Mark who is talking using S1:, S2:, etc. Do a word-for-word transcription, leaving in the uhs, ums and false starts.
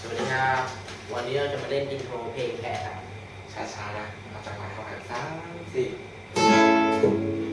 S1: วัสดีครับวันนี้เราจะมาเล่นอินโทรเพลงแพะครับ
S2: ช้าๆนะเอาจังหวะเข้าหาสามสี่